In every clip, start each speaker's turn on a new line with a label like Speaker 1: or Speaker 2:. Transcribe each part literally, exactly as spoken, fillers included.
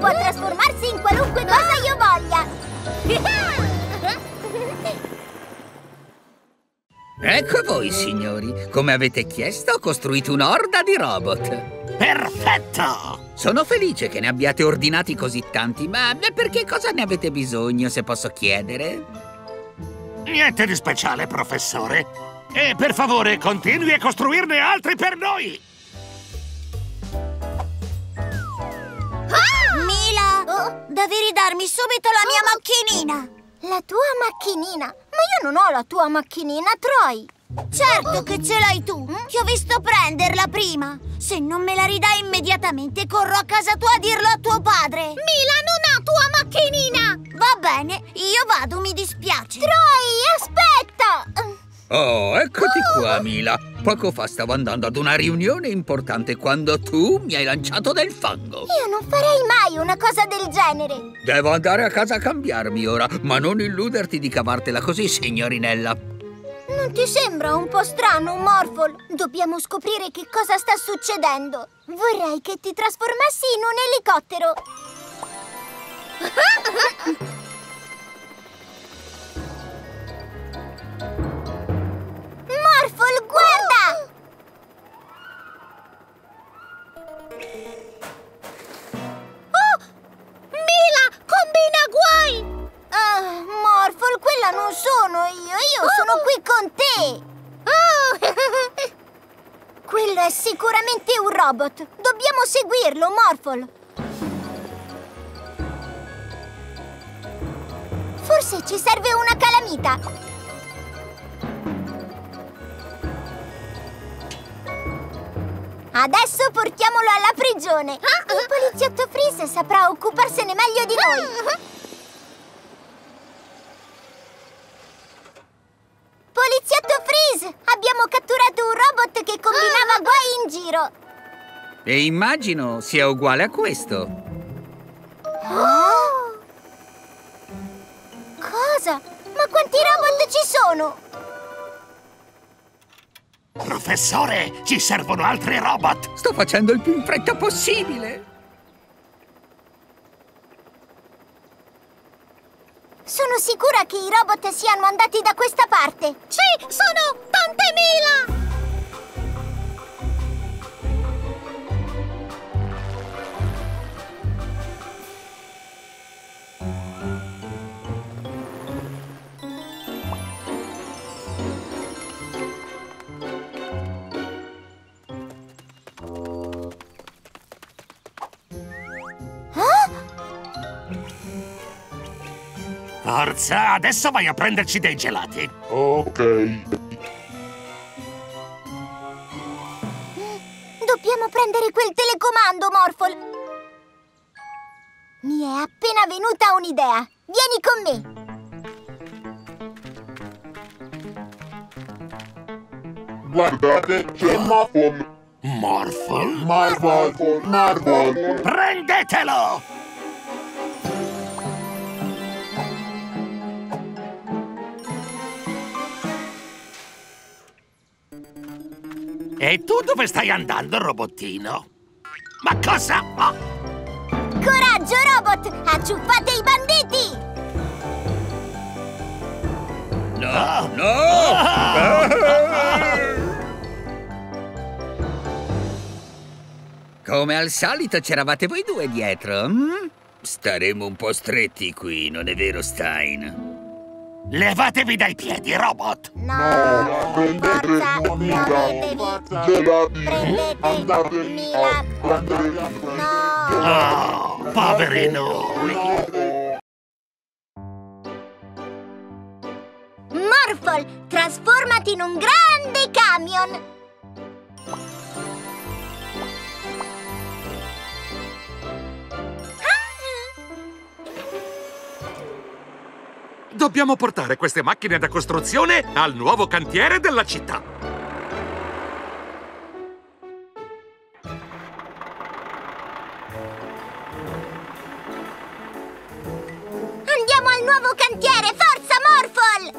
Speaker 1: può trasformarsi in qualunque cosa io voglia!
Speaker 2: Ecco voi, signori. Come avete chiesto, ho costruito un'orda di robot.
Speaker 3: Perfetto!
Speaker 2: Sono felice che ne abbiate ordinati così tanti, ma perché cosa ne avete bisogno, se posso chiedere?
Speaker 3: Niente di speciale, professore. E per favore, continui a costruirne altri per noi!
Speaker 1: Ah! Mila! Oh, devi ridarmi subito la mia macchinina! La tua macchinina? Ma io non ho la tua macchinina, Troy! Certo che ce l'hai tu! Ti ho visto prenderla prima! Se non me la ridai immediatamente, corro a casa tua a dirlo a tuo padre! Mila non ha tua macchinina! Va bene, io vado, mi dispiace! Troy, aspetta!
Speaker 2: Oh, eccoti qua, Mila. Poco fa stavo andando ad una riunione importante quando tu mi hai lanciato del fango.
Speaker 1: Io non farei mai una cosa del genere.
Speaker 2: Devo andare a casa a cambiarmi ora, ma non illuderti di cavartela così, signorinella.
Speaker 1: Non ti sembra un po' strano, Morphle? Dobbiamo scoprire che cosa sta succedendo. Vorrei che ti trasformassi in un elicottero. Morphle, guarda! Oh! Mila, combina guai! Ah, Morphle, quella non sono io, io sono qui con te! Oh! Quello è sicuramente un robot! Dobbiamo seguirlo, Morphle! Forse ci serve una calamita! Adesso portiamolo alla prigione! Il poliziotto Freeze saprà occuparsene meglio di noi! Poliziotto Freeze! Abbiamo catturato un robot che combinava guai in giro!
Speaker 2: E immagino sia uguale a questo.
Speaker 1: Oh! Cosa? Ma quanti robot ci sono?
Speaker 3: Professore, ci servono altri robot!
Speaker 2: Sto facendo il più in fretta possibile!
Speaker 1: Sono sicura che i robot siano andati da questa parte! Sì, sono tante mila!
Speaker 3: Forza, adesso vai a prenderci dei gelati.
Speaker 4: Ok.
Speaker 1: Dobbiamo prendere quel telecomando, Morphle! Mi è appena venuta un'idea! Vieni con me!
Speaker 4: Guardate, c'è Morphle.
Speaker 3: Morphle?
Speaker 4: Marvel, Marvel.
Speaker 3: Prendetelo! E tu dove stai andando, robottino? Ma cosa? Oh.
Speaker 1: Coraggio, robot! Acciuffate i banditi!
Speaker 2: No, no! Come al solito c'eravate voi due dietro, hm? Staremo un po' stretti qui, non è vero, Stein?
Speaker 3: Levatevi dai piedi, robot!
Speaker 1: No!
Speaker 4: Prendete
Speaker 1: Forza,
Speaker 4: Mila.
Speaker 1: muovetevi!
Speaker 4: Gelati.
Speaker 1: Prendete
Speaker 4: Andate
Speaker 1: Mila.
Speaker 4: a prendere
Speaker 1: No!
Speaker 3: Oh, poveri noi!
Speaker 1: Morphle, trasformati in un grande camion!
Speaker 5: Dobbiamo portare queste macchine da costruzione al nuovo cantiere della città.
Speaker 1: Andiamo al nuovo cantiere! Forza, Morphle!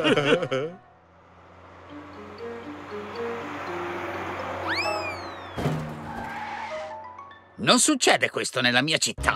Speaker 2: Non succede questo nella mia città.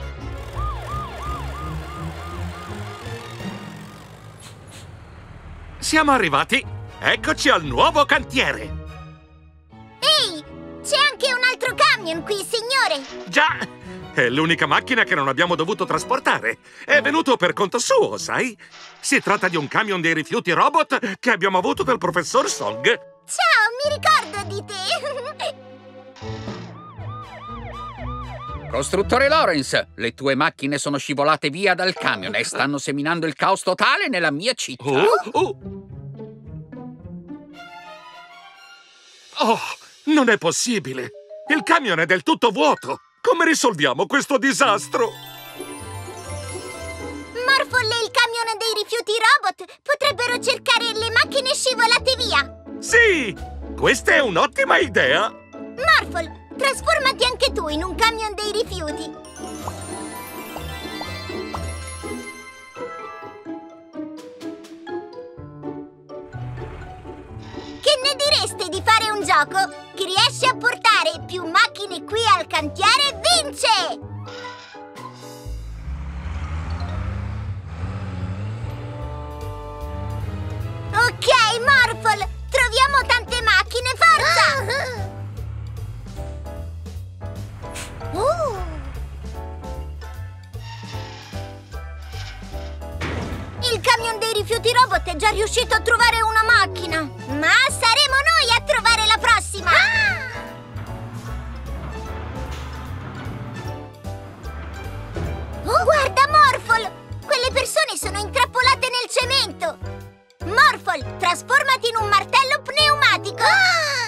Speaker 5: Siamo arrivati. Eccoci al nuovo cantiere.
Speaker 1: Ehi, c'è anche un altro camion qui, signore.
Speaker 5: Già, è l'unica macchina che non abbiamo dovuto trasportare. È venuto per conto suo, sai? Si tratta di un camion dei rifiuti robot che abbiamo avuto dal professor Song.
Speaker 1: Ciao, mi ricordo di te.
Speaker 2: Costruttore Lawrence, le tue macchine sono scivolate via dal camion e stanno seminando il caos totale nella mia città.
Speaker 5: Oh, oh. Oh, non è possibile. Il camion è del tutto vuoto. Come risolviamo questo disastro?
Speaker 1: Morphle e il camion dei rifiuti robot potrebbero cercare le macchine scivolate via.
Speaker 5: Sì, questa è un'ottima idea.
Speaker 1: Morphle, trasformati anche tu in un camion dei rifiuti. Che ne direste di fare un gioco? Chi riesce a portare più macchine qui al cantiere vince! Ok, Morphle, troviamo tante macchine, forza! Uh. Il camion dei rifiuti robot è già riuscito a trovare una macchina, ma saremo noi a trovare la prossima! Ah! Oh, guarda, Morphle! Quelle persone sono intrappolate nel cemento! Morphle, trasformati in un martello pneumatico! Ah!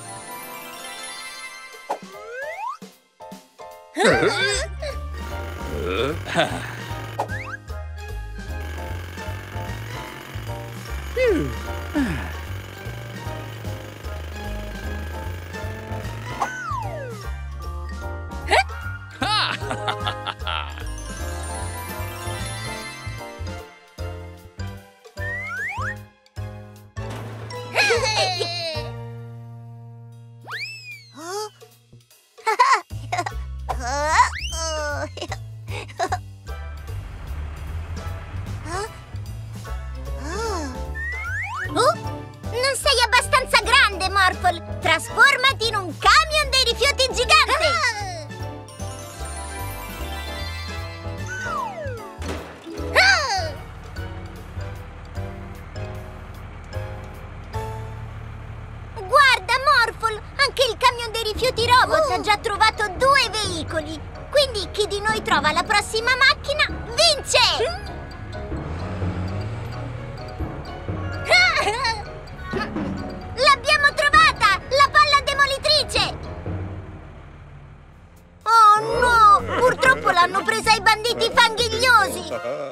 Speaker 1: Oh, non sei abbastanza grande, Morphle! Trasformati in un camion dei rifiuti gigante! Ah! Guarda, Morphle! Anche il camion dei rifiuti robot
Speaker 6: Oh.
Speaker 1: ha già trovato due veicoli! Quindi chi di noi trova la prossima macchina vince! L'abbiamo trovata! La palla demolitrice! Oh no! Purtroppo l'hanno presa i banditi fanghigliosi!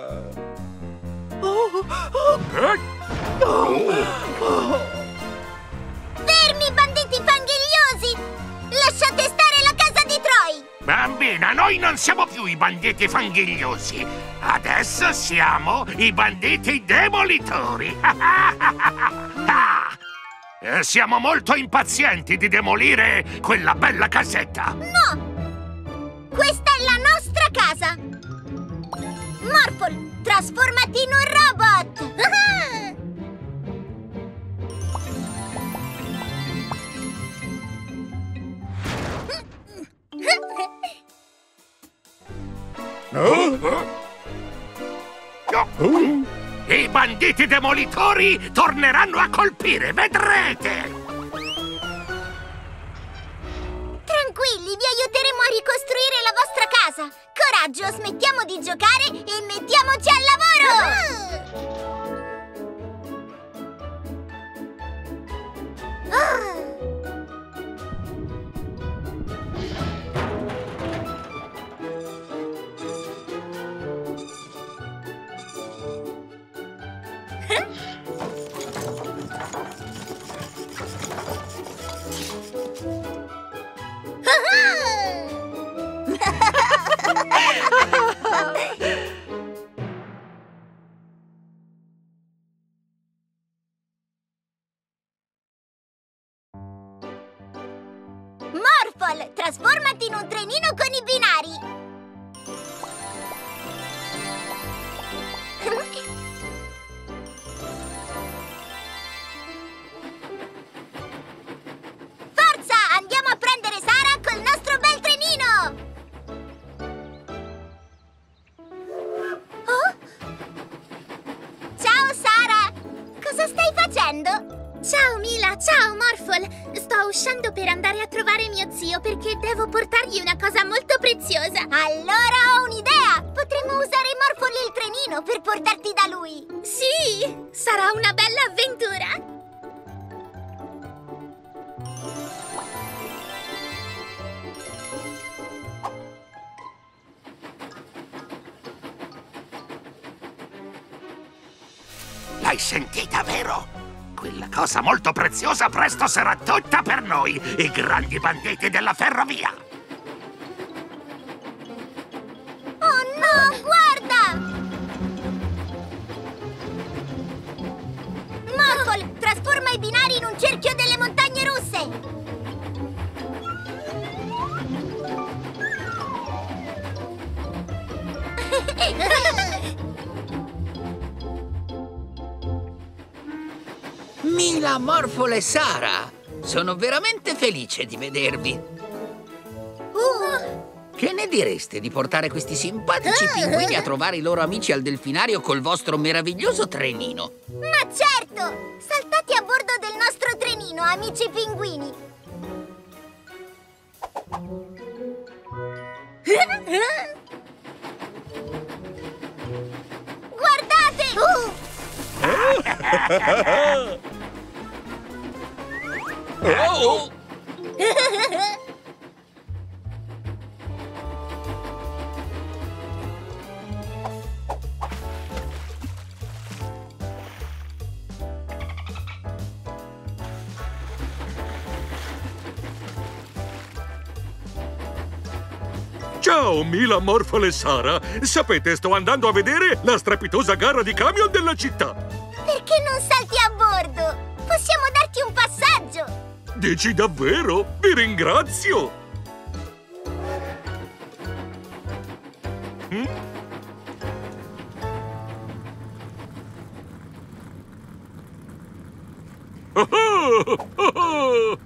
Speaker 1: Fermi, banditi fanghigliosi! Lasciate stare la casa di Troy!
Speaker 3: Bambina, noi non siamo più i banditi fanghigliosi. Adesso siamo i banditi demolitori. E siamo molto impazienti di demolire quella bella casetta.
Speaker 1: No! Questa è la nostra casa! Morphle, trasformati in un robot!
Speaker 3: I banditi demolitori torneranno a colpire, vedrete!
Speaker 1: Tranquilli, vi aiuteremo a ricostruire la vostra casa! Coraggio, smettiamo di giocare e mettiamoci al lavoro! Ah! Morphle, trasformati in un trenino con i binari! Forza! Andiamo a prendere Sara col nostro bel trenino! Oh? Ciao Sara! Cosa stai facendo?
Speaker 6: Ciao Mila, ciao Morphle! Sto uscendo per andare a trovare mio zio perché devo portargli una cosa molto preziosa.
Speaker 1: Allora ho un'idea! Potremmo usare Morphle il trenino per portarti da lui!
Speaker 6: Sì! Sarà una bella avventura!
Speaker 3: L'hai sentita, vero? Quella cosa molto preziosa presto sarà tutta per noi, i grandi banditi della ferrovia!
Speaker 1: Oh no, guarda! Morphle, trasforma i binari in un cerchio delle montagne russe!
Speaker 2: Mila, Morphle e Sara! Sono veramente felice di vedervi.
Speaker 1: Uh.
Speaker 2: Che ne direste di portare questi simpatici pinguini a trovare i loro amici al delfinario col vostro meraviglioso trenino?
Speaker 1: Ma certo! Saltate a bordo del nostro trenino, amici pinguini! Guardate! Uh.
Speaker 2: Oh!
Speaker 5: Ciao, Mila, Morphle e Sara! Sapete, sto andando a vedere la strepitosa gara di camion della città!
Speaker 1: Perché non salti a bordo? Possiamo darti un passaggio!
Speaker 5: Dici davvero? Vi ringrazio! Mm? Oh oh! Oh oh!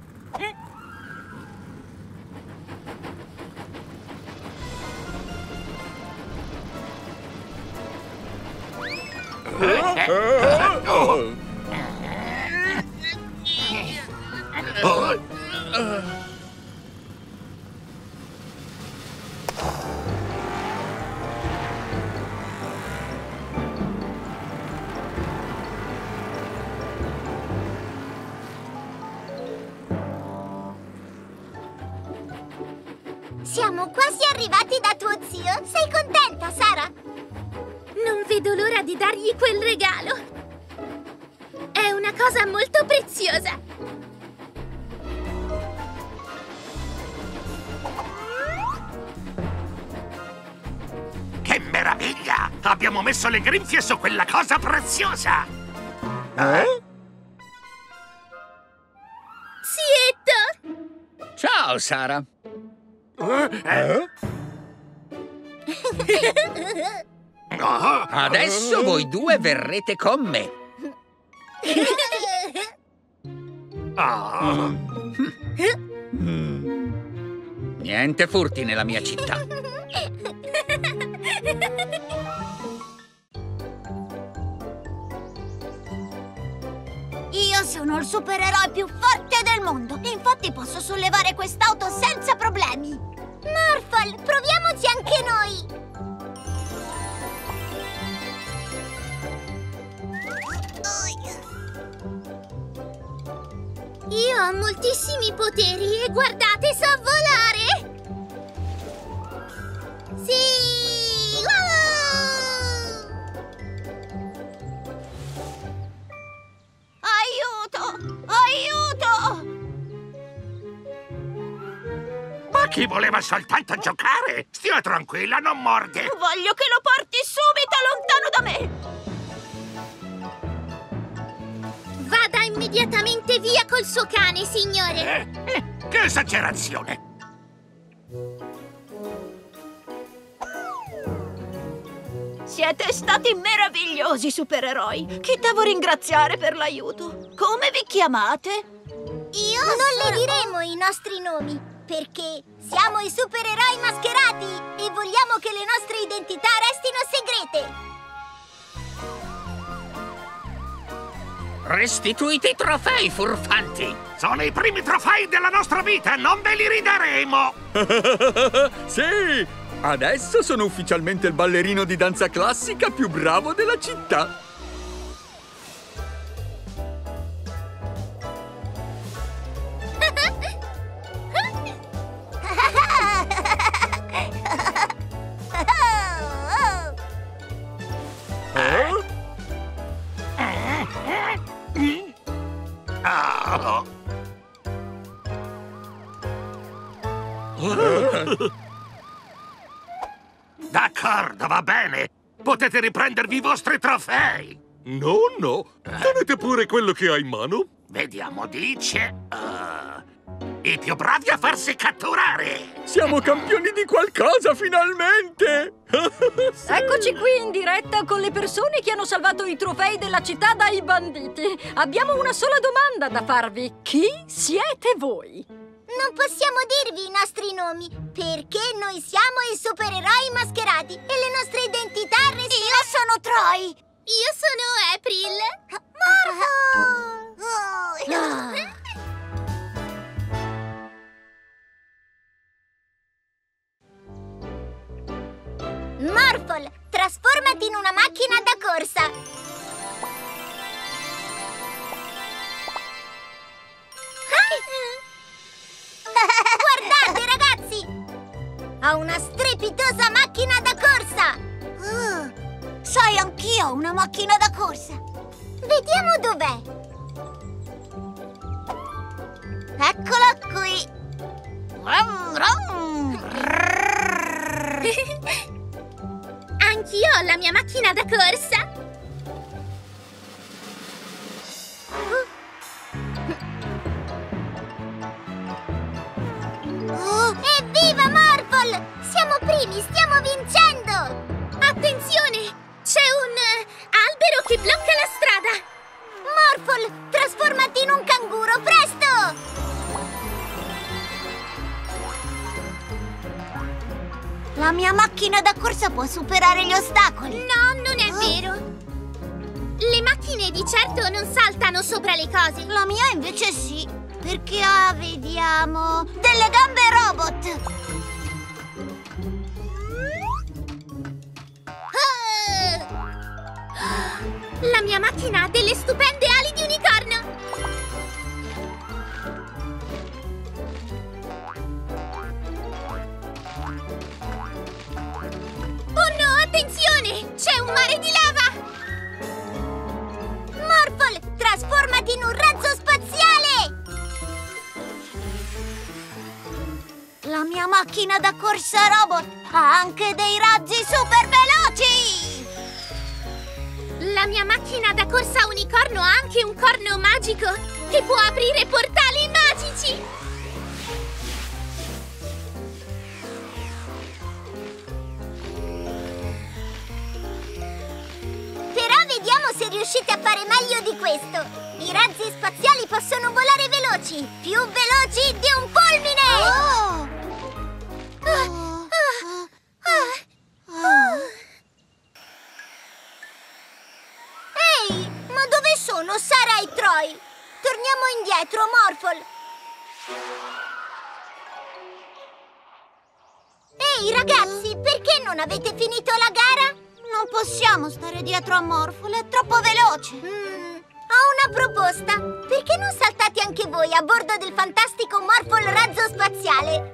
Speaker 1: Siamo quasi arrivati da tuo zio. Sei contenta, Sara?
Speaker 6: Non vedo l'ora di dargli quel regalo! È una cosa molto preziosa!
Speaker 3: Che meraviglia! Abbiamo messo le grinfie su quella cosa preziosa!
Speaker 4: Eh?
Speaker 6: Zietto!
Speaker 2: Ciao, Sara!
Speaker 4: Eh?
Speaker 3: Oh.
Speaker 2: Adesso voi due verrete con me.
Speaker 3: Oh.
Speaker 2: Niente furti nella mia città.
Speaker 1: Io sono il supereroe più forte del mondo. Infatti posso sollevare quest'auto senza problemi. Morphle, proviamoci anche noi.
Speaker 6: Io ho moltissimi poteri e guardate, so volare! Sì! Wow!
Speaker 1: Aiuto! Aiuto!
Speaker 3: Ma chi voleva soltanto giocare? Stia tranquilla, non morde!
Speaker 1: Voglio che lo porti subito lontano da me!
Speaker 6: Vada immediatamente via col suo cane, signore!
Speaker 3: Eh? Che esagerazione!
Speaker 7: Siete stati meravigliosi, supereroi! Chi devo ringraziare per l'aiuto? Come vi chiamate?
Speaker 1: Io non le diremo i nostri nomi, perché siamo i supereroi mascherati e vogliamo che le nostre identità restino segrete.
Speaker 2: Restituite i trofei, furfanti!
Speaker 3: Sono i primi trofei della nostra vita, non ve li ridaremo!
Speaker 4: Sì! Adesso sono ufficialmente il ballerino di danza classica più bravo della città.
Speaker 3: Oh. D'accordo, va bene. Potete riprendervi i vostri trofei.
Speaker 5: No, no. Tenete pure quello che ha in mano.
Speaker 3: Vediamo, dice... uh, i più bravi a farsi catturare.
Speaker 4: Siamo campioni di qualcosa, finalmente!
Speaker 7: Eccoci qui in diretta con le persone che hanno salvato i trofei della città dai banditi. Abbiamo una sola domanda da farvi. Chi siete voi?
Speaker 1: Non possiamo dirvi i nostri nomi, perché noi siamo i supereroi mascherati e le nostre identità restano...
Speaker 6: Io sono Troy! Io sono April!
Speaker 1: Morphle! Morphle, trasformati in una macchina da corsa! Guardate, ragazzi! Ho una strepitosa macchina da corsa!
Speaker 6: Oh, sai, anch'io ho una macchina da corsa!
Speaker 1: Vediamo dov'è! Eccola qui!
Speaker 6: Rum, rum. Anch'io ho la mia macchina da corsa!
Speaker 1: Oh, evviva Morphle! Siamo primi, stiamo vincendo!
Speaker 6: Attenzione! C'è un uh, albero che blocca la strada!
Speaker 1: Morphle, trasformati in un canguro, presto!
Speaker 6: La mia macchina da corsa può superare gli ostacoli!
Speaker 1: No, non è
Speaker 6: Oh.
Speaker 1: vero!
Speaker 6: Le macchine di certo non saltano sopra le cose!
Speaker 1: La mia invece sì, perché ha, vediamo, delle gambe robot!
Speaker 6: La mia macchina ha delle stupende ali di unicorno! Oh no, attenzione! C'è un mare di lava!
Speaker 1: Morphle, trasformati in un razzo spaziale! La mia macchina da corsa robot ha anche dei razzi super veloci!
Speaker 6: La mia macchina da corsa unicorno ha anche un corno magico che può aprire portali magici!
Speaker 1: Però vediamo se riuscite a fare meglio di questo! I razzi spaziali possono volare veloci! Più veloci di un fulmine!
Speaker 6: Oh! Ah, ah, ah, ah.
Speaker 1: Ehi, ma dove sono Sara e Troy? Torniamo indietro, Morphle! Ehi, ragazzi, perché non avete finito la gara?
Speaker 6: Non possiamo stare dietro a Morphle, è troppo veloce!
Speaker 1: Mm, ho una proposta! Perché non saltate anche voi a bordo del fantastico Morphle razzo spaziale?